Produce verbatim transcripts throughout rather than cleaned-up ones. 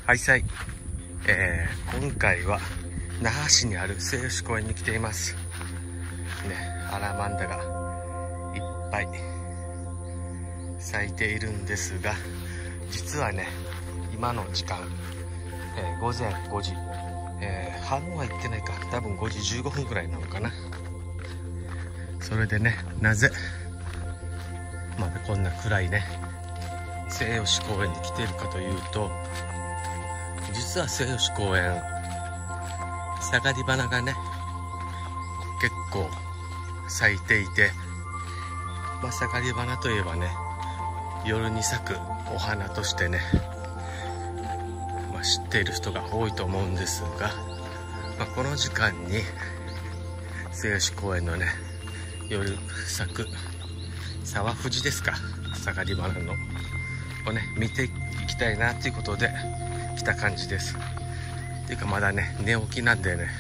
はいさい、えー、今回は那覇市にある西予市公園に来ていますね。アラマンダがいっぱい咲いているんですが、実はね今の時間、えー、ごぜんごじ、えー、半は行ってないか、多分ごじじゅうごふんくらいなのかな。それでね、なぜまだこんな暗いね西予市公園に来ているかというと、実は西予市公園サガリバナがね結構咲いていて、まあ、サガリバナといえばね夜に咲くお花としてね、まあ、知っている人が多いと思うんですが、まあ、この時間に西予市公園のね夜咲く沢藤ですか、サガリバナのをね見ていきたいなということで来た感じです。っていうかまだね寝起きなんでね、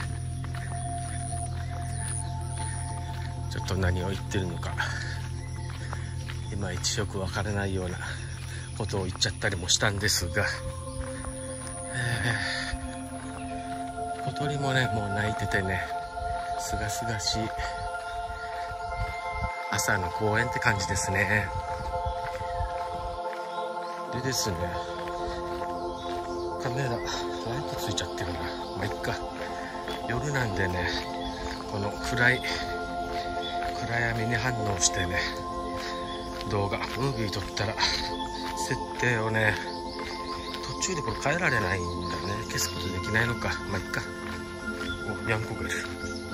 ちょっと何を言ってるのかいまいちよくわからないようなことを言っちゃったりもしたんですが、えー、小鳥もねもう鳴いててね、すがすがしい朝の公園って感じですね。でですね、カメラライトついちゃってるな、まあいっか。夜なんでねこの暗い暗闇に反応してね動画ムービー撮ったら設定をね途中でこれ変えられないんだね。消すことできないのか、まあいっか。お、ニャンコがいる。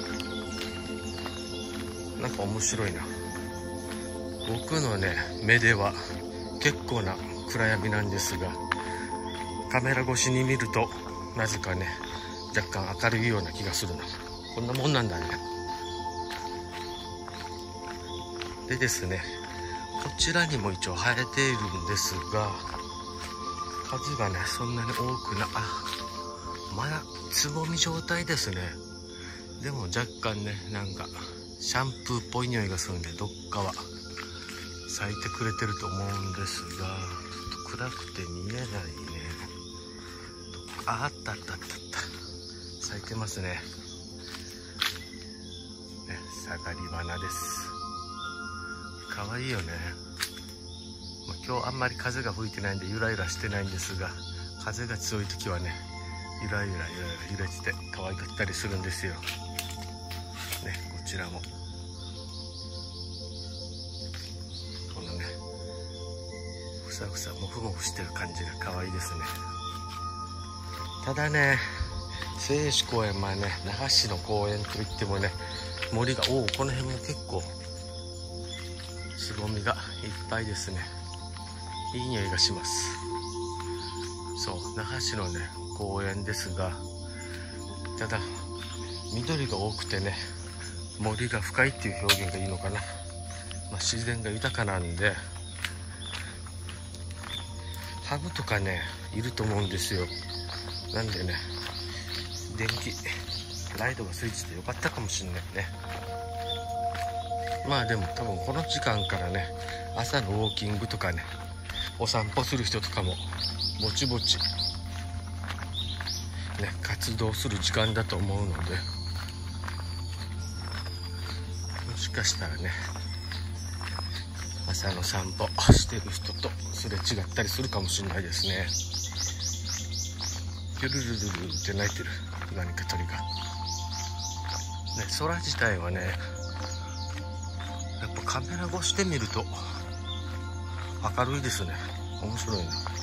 なんか面白いな。僕のね目では結構な暗闇なんですが、カメラ越しに見るとなぜかね若干明るいような気がするな。こんなもんなんだね。でですね、こちらにも一応生えているんですが、数がねそんなに多くな、あ、まだつぼみ状態ですね。でも若干ねなんかシャンプーっぽい匂いがするんで、どっかは咲いてくれてると思うんですが、ちょっと暗くて見えないね。あ、あったあったあったあった、咲いてますね。ね、サガリバナです。かわいいよね。まあ、今日あんまり風が吹いてないんでゆらゆらしてないんですが、風が強い時はねゆらゆらゆらゆら揺れてて可愛かったりするんですよ。ね、こちらもこのねふさふさもふもふしてる感じが可愛いですね。ただね西予市公園、まあね那覇市の公園といってもね森が、おおこの辺も結構つぼみがいっぱいですね。いい匂いがします。そう、那覇市のね公園ですが、ただ緑が多くてね森が深いっていう表現がいいのかな、まあ、自然が豊かなんでハブとかねいると思うんですよ。なんでね電気ライトがついててよかったかもしれないね。まあでも多分この時間からね朝のウォーキングとかねお散歩する人とかもぼちぼちね活動する時間だと思うので、もしかしたらね朝の散歩してる人とすれ違ったりするかもしれないですね。ルルルルルって鳴いてる何か鳥がね。空自体はねやっぱカメラ越してみると明るいですね。面白いな。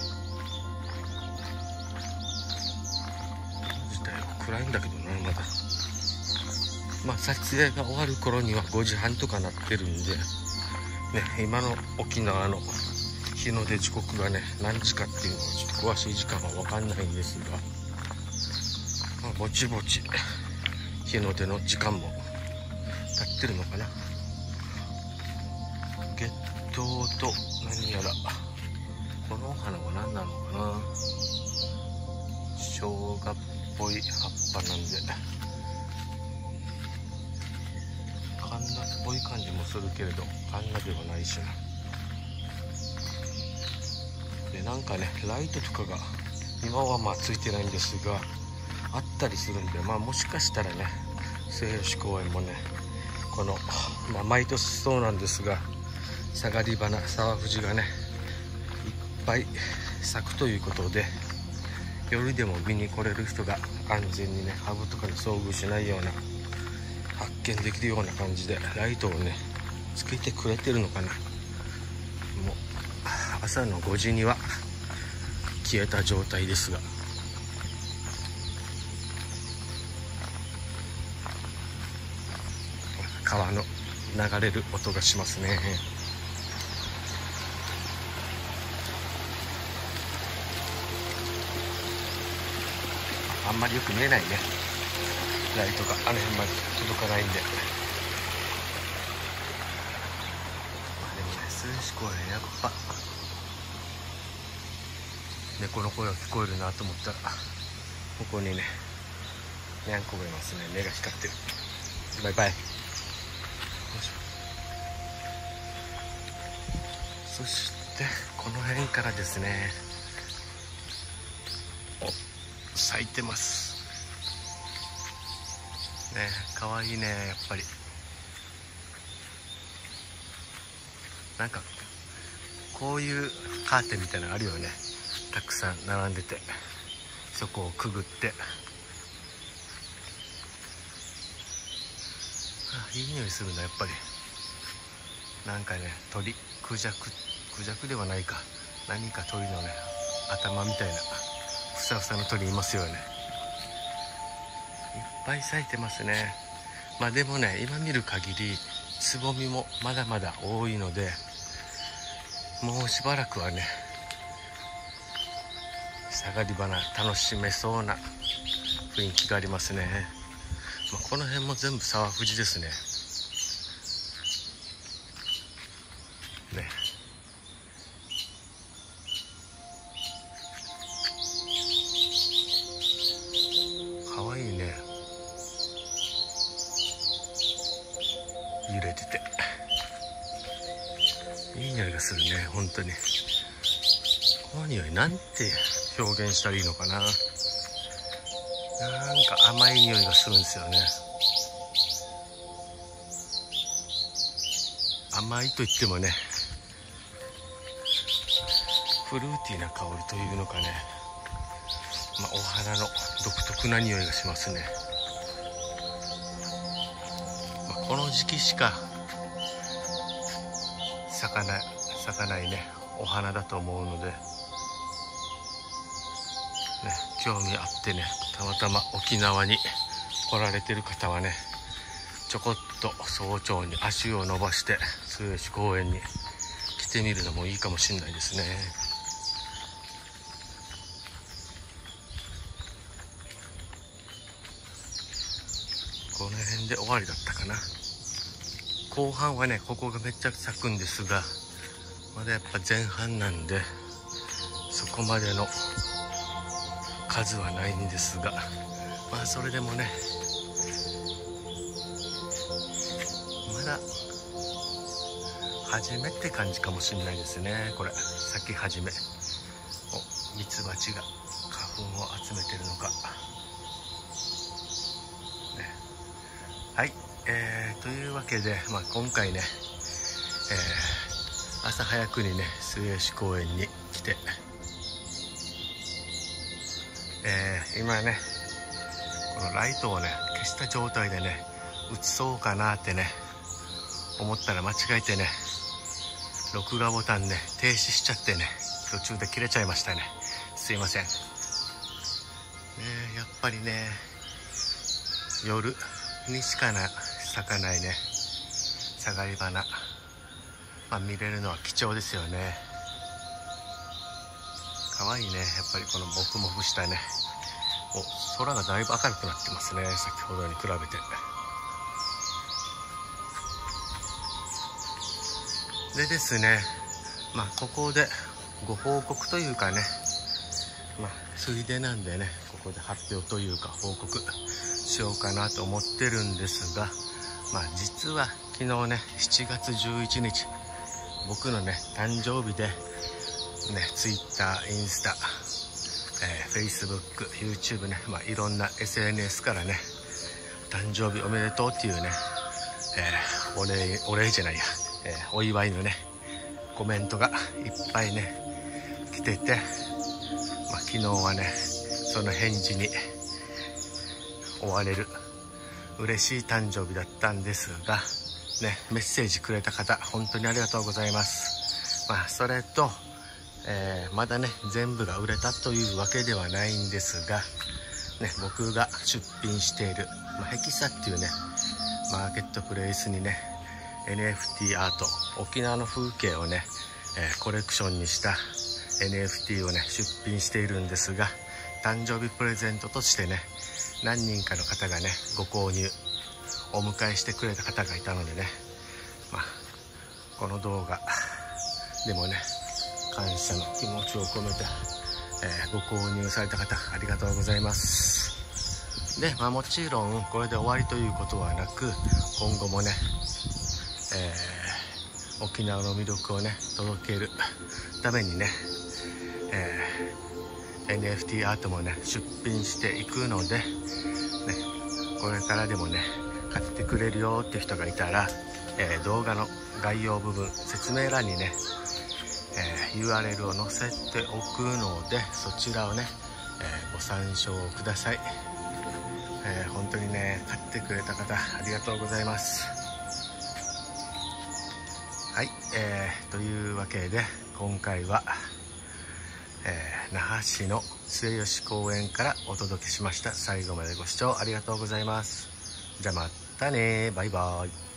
自体は暗いんだけどな、まだ。まあ撮影が終わる頃にはごじはんとかなってるんでね、今の沖縄の日の出時刻がね何時かっていうのはちょっと詳しい時間は分かんないんですが、まあ、ぼちぼち日の出の時間も経ってるのかな。月桃と何やらこのお花は何なのかな。生姜っぽい葉っぱなんでカンナっぽい感じもするけれどカンナではないしな。でなんかねライトとかが今はまあついてないんですが、あったりするんで、まあもしかしたらね、末吉公園もね、この、まあ、毎年そうなんですが、サガリバナ、沢藤がね、いっぱい咲くということで、夜でも見に来れる人が安全にね、ハブとかに遭遇しないような、発見できるような感じでライトをねつけてくれてるのかな。もう朝のごじには消えた状態ですが、川の流れる音がしますね。あんまりよく見えないね、ライトがあの辺まで届かないんで。まあでもね、末吉公園やっぱ猫の声が聞こえるなと思ったら、ここにねにゃんこがいますね。目が光ってる。バイバイ。そしてこの辺からですね、お、咲いてますね。かわいいね、やっぱり。なんかこういうカーテンみたいなのあるよね、たくさん並んでて、そこをくぐって、あ、いい匂いするんだやっぱり。なんかね、鳥、クジャク、クジャクではないか、何か鳥のね頭みたいなふさふさの鳥いますよね。いっぱい咲いてますね。まあでもね、今見る限りつぼみもまだまだ多いので、もうしばらくはねサガリバナ楽しめそうな雰囲気がありますね。まあ、この辺も全部沢藤ですね。ね、かわいいね、揺れてていい匂いがするね。本当にこの匂いなんて表現したらいいのかな。なんか甘い匂いがするんですよね。甘いと言ってもね、フルーティーな香りというのかね、まあ、お花の独特な匂いがしますね。まあ、この時期しか咲かない、咲かないねお花だと思うので、ね、興味あってね、たまたま沖縄に来られてる方はね、ちょこっと早朝に足を伸ばして末吉公園に来てみるのもいいかもしれないですね。この辺で終わりだったかな。後半はねここがめっちゃ咲くんですが、まだやっぱ前半なんでそこまでの数はないんですが、まあそれでもねまだ初めって感じかもしれないですね。これ咲き始め。お、ミツバチが花粉を集めてるのか、ね、はい、えー、というわけで、まあ、今回ね、えー、朝早くにね末吉公園に来て、えー、今ねこのライトをね消した状態でね映そうかなってね思ったら、間違えてね録画ボタンね停止しちゃってね途中で切れちゃいましたね。すいませんね。やっぱりね夜にしかな咲かないねサガリバナ、まあ、見れるのは貴重ですよね。かわいいね、やっぱりこのモフモフしたね。お、空がだいぶ明るくなってますね、先ほどに比べて。でですね、まあここでご報告というかね、まあついでなんでねここで発表というか報告しようかなと思ってるんですが、まあ実は昨日ねしちがつじゅういちにち僕のね誕生日でね、ツイッター、インスタ、えー、 Facebook、YouTube ね、まあ、いろんな エスエヌエス からね、誕生日おめでとうっていうね、えー、お礼、お礼じゃないや、えー、お祝いのね、コメントがいっぱいね、来てて、まあ、昨日はね、その返事に追われる嬉しい誕生日だったんですが、ね、メッセージくれた方、本当にありがとうございます。まあ、それと、えー、まだね、全部が売れたというわけではないんですが、ね、僕が出品している、まあ、ヘキサっていうね、マーケットプレイスにね、エヌエフティー アート、沖縄の風景をね、えー、コレクションにした エヌエフティー をね、出品しているんですが、誕生日プレゼントとしてね、何人かの方がね、ご購入、お迎えしてくれた方がいたのでね、まあ、この動画でもね、感謝の気持ちを込めて、えー、ご購入された方、ありがとうございます。で、まあもちろん、これで終わりということはなく、今後もね、えー、沖縄の魅力をね、届けるためにね、えー、エヌエフティー アートもね、出品していくので、ね、これからでもね、買ってくれるよって人がいたら、えー、動画の概要部分、説明欄にね、えー、ユーアールエル を載せておくので、そちらをね、えー、ご参照ください。えー、本当にね、買ってくれた方、ありがとうございます。はい、えー、というわけで、今回は、えー、那覇市の末吉公園からお届けしました。最後までご視聴ありがとうございます。じゃあまたね、バイバイ。